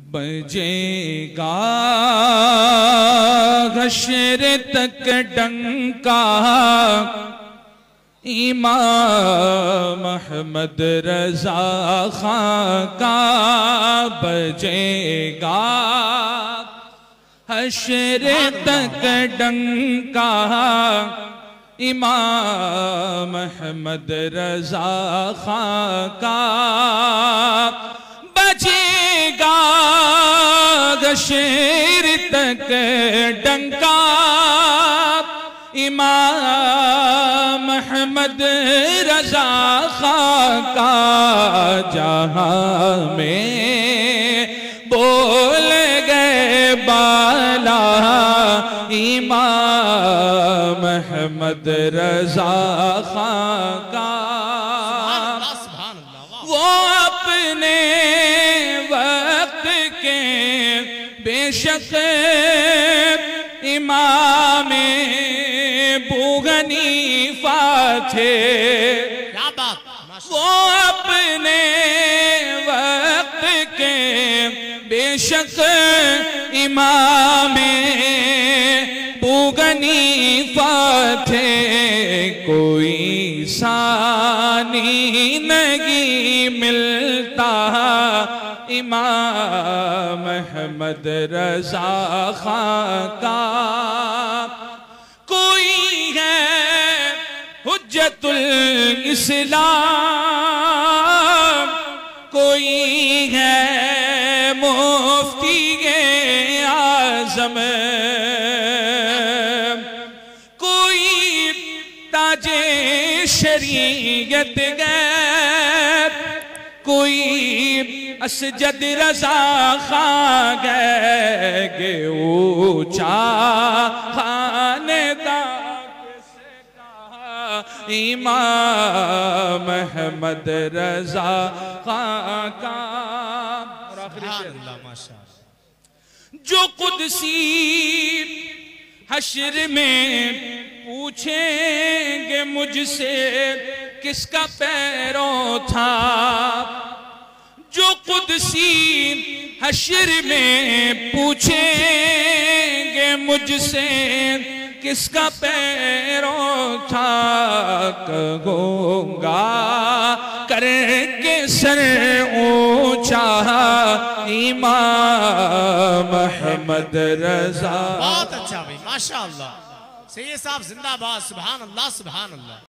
बजेगा हश्र तक डंका, इमाम अहमद रजा खां का बजेगा हश्र तक डंका, इमाम अहमद रजा खां का बजेगा हश्र तक डंका, इमाम अहमद रजा खां का जहां में बोल गए बाला, इमाम अहमद रजा खां का। वो अपने वक्त के बेशक इमाम हनीफा थे, वो अपने वक्त के बेशक इमाम हनीफा थे, कोई सानी नहीं मिलता इमाम अहमद रजा खां का। कोई है हुज्जतुल इस्लाम, कोई है मुफ्ती आज़म, कोई ताजे शरीयत गए, कोई असजद रजा खां गए, ऊंचा खानेदार इमाम अहमद रजा खां का। जो कुदसी हश्र में पूछेंगे मुझसे किसका पैरों था, जो कुदसी हश्र में पूछेंगे मुझसे किसका पैरों था, कहूँगा करके सर ऊंचा इमाम अहमद रजा। बहुत अच्छा भाई, माशाअल्लाह। सैयद साहब जिंदाबाद, सुभान अल्लाह सुभान अल्लाह।